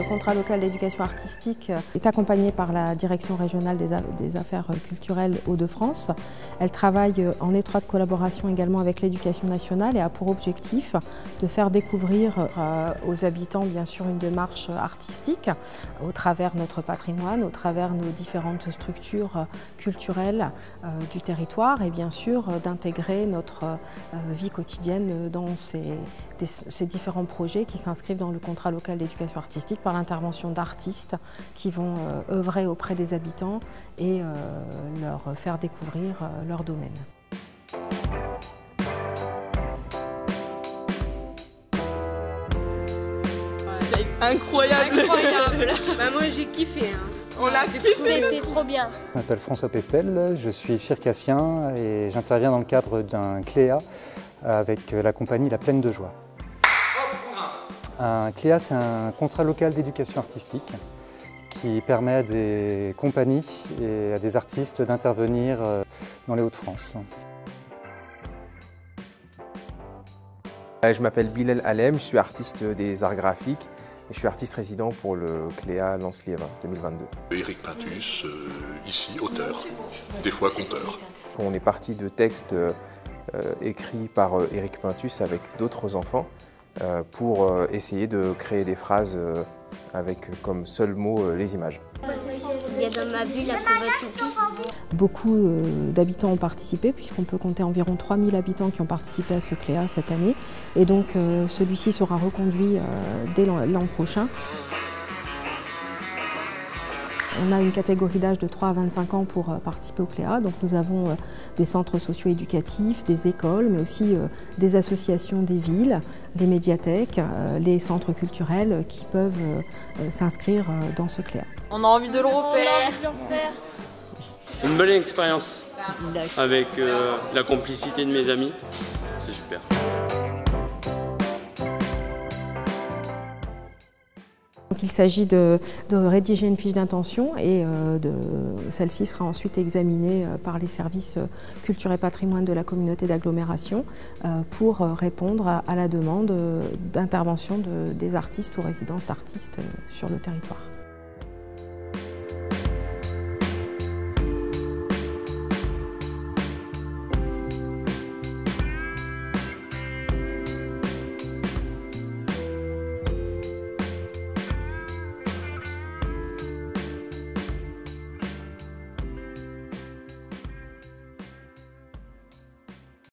Le contrat local d'éducation artistique est accompagné par la Direction régionale des affaires culturelles Hauts-de-France. Elle travaille en étroite collaboration également avec l'éducation nationale et a pour objectif de faire découvrir aux habitants bien sûr une démarche artistique au travers de notre patrimoine, au travers de nos différentes structures culturelles du territoire et bien sûr d'intégrer notre vie quotidienne dans ces différents projets qui s'inscrivent dans le contrat local d'éducation artistique par l'intervention d'artistes qui vont œuvrer auprès des habitants et leur faire découvrir leur domaine. Incroyable. Bah moi j'ai kiffé. On l'a kiffé. C'était trop bien. Je m'appelle François Pestel, je suis circassien et j'interviens dans le cadre d'un CLEA avec la compagnie La Plaine de Joie. Un CLEA, c'est un contrat local d'éducation artistique qui permet à des compagnies et à des artistes d'intervenir dans les Hauts-de-France. Je m'appelle Bilal Alem, je suis artiste des arts graphiques et je suis artiste résident pour le CLEA Lens-Liévin 2022. Éric Pintus, ici auteur, des fois conteur. On est parti de textes écrits par Éric Pintus avec d'autres enfants pour essayer de créer des phrases avec comme seul mot les images. Il y a dans ma bulle la Kovatoupi. Beaucoup d'habitants ont participé puisqu'on peut compter environ 3000 habitants qui ont participé à ce CLEA cette année et donc celui-ci sera reconduit dès l'an prochain. On a une catégorie d'âge de 3 à 25 ans pour participer au CLEA. Donc nous avons des centres socio-éducatifs, des écoles, mais aussi des associations des villes, les médiathèques, les centres culturels qui peuvent s'inscrire dans ce CLEA. On a envie de le refaire. Une belle expérience avec la complicité de mes amis. C'est super. Il s'agit de rédiger une fiche d'intention et celle-ci sera ensuite examinée par les services culture et patrimoine de la communauté d'agglomération pour répondre à la demande d'intervention des artistes ou résidences d'artistes sur le territoire.